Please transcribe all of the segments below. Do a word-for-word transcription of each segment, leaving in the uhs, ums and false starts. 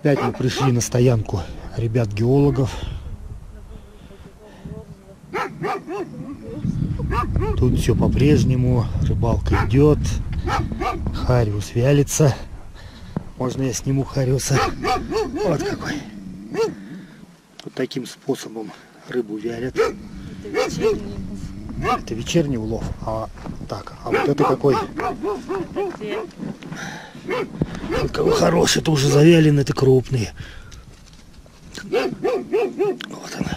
Опять мы пришли на стоянку ребят-геологов. Тут все по-прежнему, рыбалка идет, хариус вялится. Можно я сниму хариуса? Вот какой. Вот таким способом рыбу вялят. Это вечерний. Это вечерний улов. А так, а вот это какой? Вот какой хороший, это уже завяленный, это крупный. Вот она.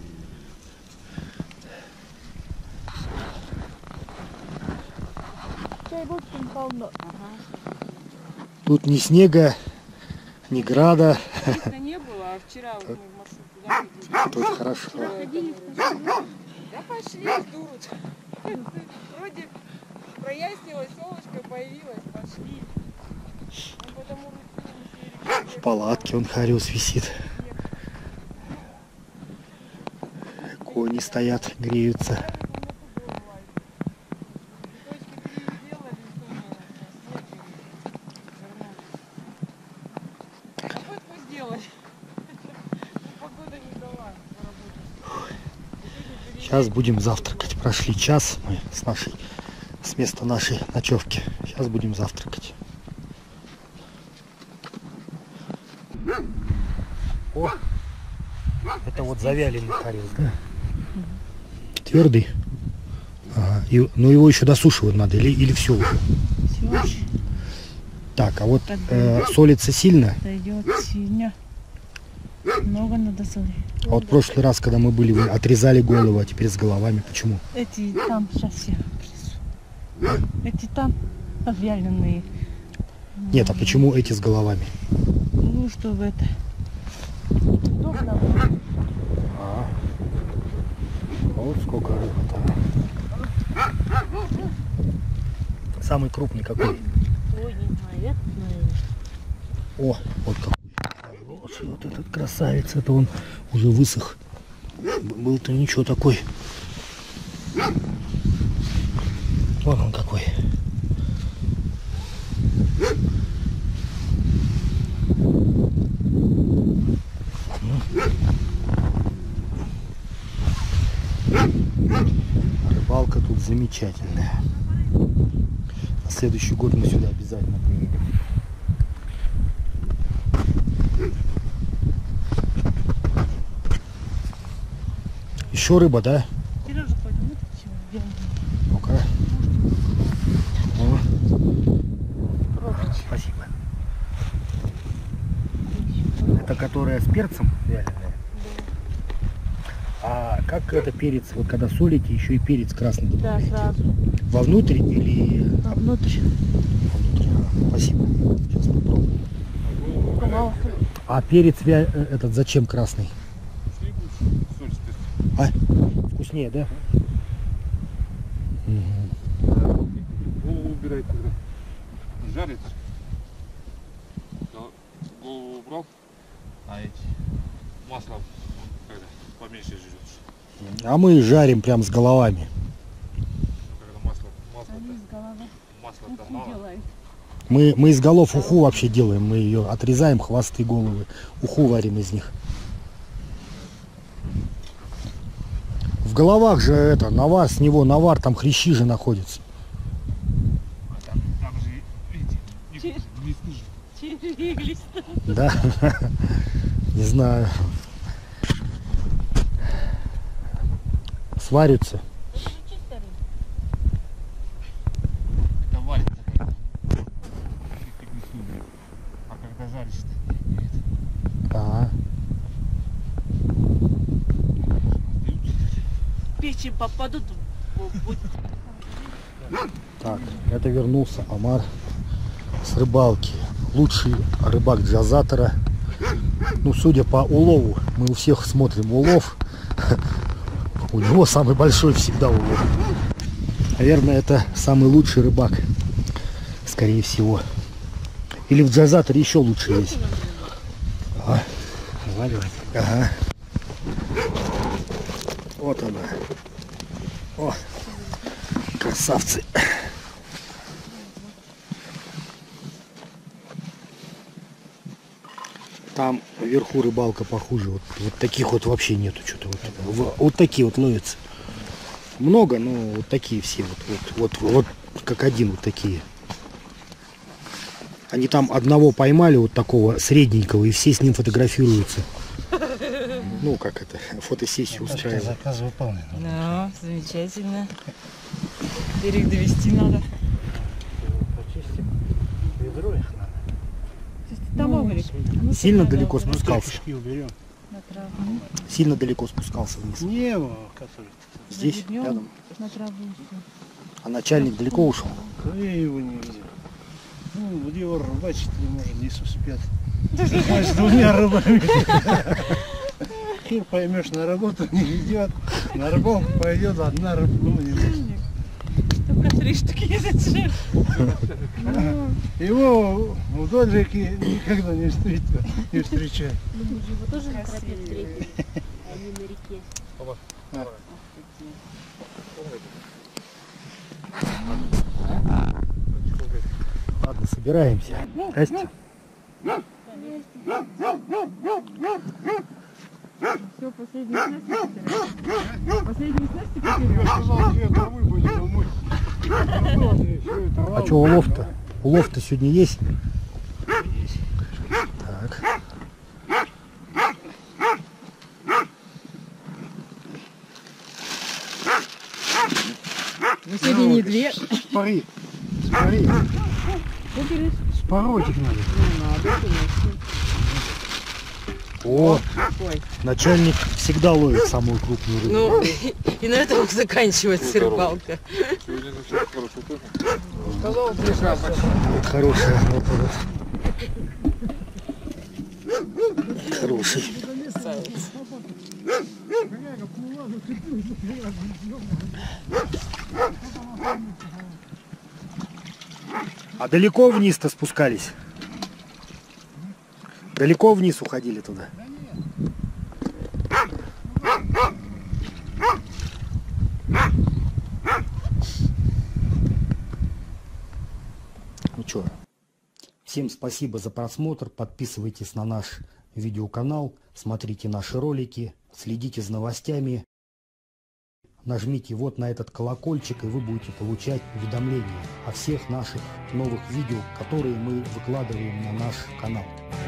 Тут ни снега, ни града. Не было, а вчера вот мы в маршрутку. Тут хорошо. Да пошли, ждут. Вроде прояснилось, солнышко появилось, пошли. В палатке он хариус висит. Кони стоят, греются. Сейчас будем завтракать. Прошли час мы с нашей, с места нашей ночевки. Сейчас будем завтракать. О, это вот завяленный хариус, да? Твердый. Ага. И, ну его еще досушивать надо или, или все уже? Все. Так, а вот э, солится сильно? Дойдет сильно. Много надо соли. А вот в прошлый раз, когда мы были, вы отрезали голову, а теперь с головами. Почему? Эти там, сейчас я принесу. Эти там обвяленные. Нет, а почему эти с головами? Ну, чтобы это... Удобно было. А, вот сколько рыбы-то. Самый крупный какой? Ой, не знаю, это, наверное. О, вот какой. Вот этот красавец, это он уже высох. Был-то ничего такой. Вон он какой. Рыбалка тут замечательная. На следующий год мы сюда обязательно приедем. Еще рыба, да? Сережа, пойдем, ну-ка. Спасибо. Это которая с перцем вяленая? Да. А как это перец, вот когда солите, еще и перец красный добавляете? Да, сразу. Вовнутрь или... Вовнутрь. Вовнутрь. А, спасибо. Сейчас попробуем. Мало. А перец вя... этот зачем красный? А? Вкуснее, да? Угу. Голову убирай, когда жарит. Голову убрал, а эти масло когда поменьше жрешь. А мы жарим прям с головами. Когда масло, масло, Они с головы масло-то уху мало. делают. Мы, мы из голов уху вообще делаем. Мы ее отрезаем, хвосты, головы. Уху варим из них. В головах же это, навар, с него навар, там хрящи же находятся. А там, там же эти глисты же. Черви глисты. Да, не знаю. Сварятся. Это варится. А когда жаришь-то нет. Ага. Печень попадут, будет. Так, это вернулся Омар с рыбалки. Лучший рыбак Джазатора. Ну, судя по улову, мы у всех смотрим улов. У него самый большой всегда улов. Наверное, это самый лучший рыбак. Скорее всего. Или в Джазаторе еще лучше есть. Ага. Ага. Вот она. О, красавцы. Там вверху рыбалка похуже. Вот, вот таких вот вообще нету. Что-то вот, вот, вот такие вот ловятся. Много, но вот такие все. Вот, вот, вот, вот как один вот такие. Они там одного поймали, вот такого средненького, и все с ним фотографируются. Ну, как это, фотосессию устраивают. Заказ выполнен. Да, замечательно. Берег довести надо. Почистим ведро их надо. Там берег. Сильно далеко спускался? Кишки уберем. На траву. Сильно далеко спускался вниз. Не его, который. Здесь, Загребнем рядом. На траву. А начальник далеко ушел? Да я его не видел. Ну, его рыбачить не может, не успеет. С двумя рыбами. Хер поймешь, на работу не идет, на рыбалку пойдет, одна рыбку не будет. Только три штуки не зачем. Его вдоль реки никогда не встретят, не встречают. Его тоже на тропе встретили, а не на реке. Ладно, собираемся. Здрасте. Все, последний снастик. Последний снастик потерял. Я сказал, что я домой буду домой. А что, улов-то? Улов-то сегодня есть? Есть. Так. Вы сегодня не две. Спари, спари. Спороть их надо. О, начальник всегда ловит самую крупную рыбу. Ну, и на этом заканчивается рыбалка. Сказал, две шапочки. Вот хорошая работа. Хороший. А далеко вниз-то спускались? Далеко вниз уходили туда? Ну что, всем спасибо за просмотр, подписывайтесь на наш видеоканал, смотрите наши ролики, следите за новостями, нажмите вот на этот колокольчик, и вы будете получать уведомления о всех наших новых видео, которые мы выкладываем на наш канал.